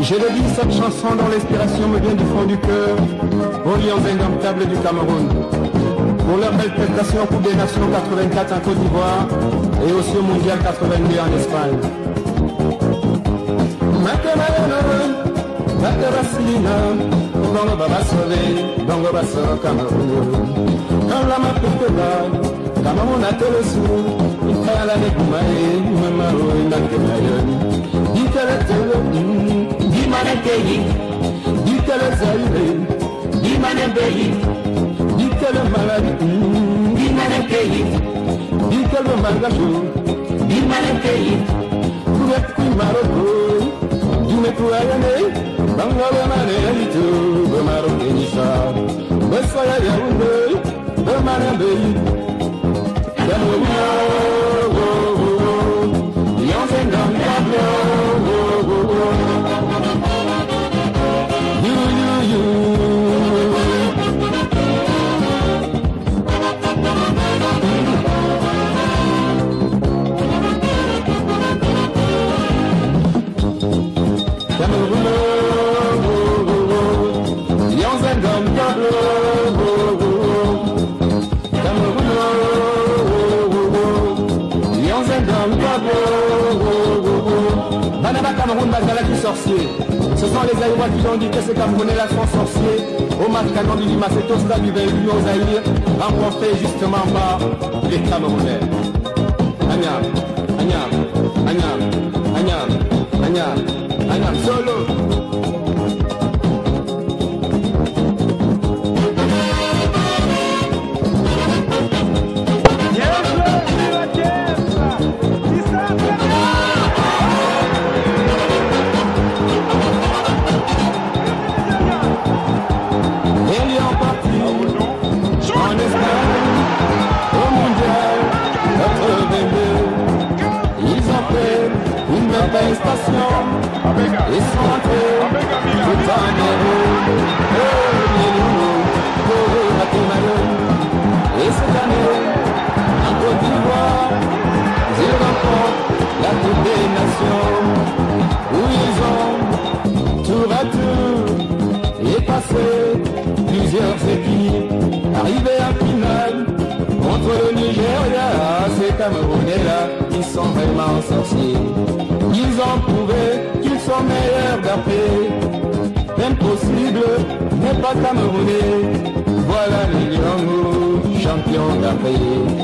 Je le dis, cette chanson dont l'inspiration me vient du fond du cœur, aux lions indomptables du Cameroun, pour leur belle prestation au Coupe des Nations 84 en Côte d'Ivoire et aussi au Mondial 82 en Espagne. Sorciers. Ce sont les Aïwas qui ont dit que ces Camerounais-là sont sorciers. Omar Kanon du Maceto, Stade du Vélu, aux Aïrs, rencontrés justement par les Camerounais. Agnam, Agnam, Agnam, Agnam, Agnam, Agnam, solo. Ils sont entrés tout en héros. Et cette année, en Côte d'Ivoire, ils remportent la Coupe des Nations, où ils ont tour à tour et passé plusieurs équipes, arrivés en finale contre le Nigeria. Ces Camerounais-là, ils sont vraiment sorciers. Ils ont prouvé qu'ils sont meilleurs d'Afrique. Impossible n'est pas Camerounais. Voilà les lions champions d'Afrique.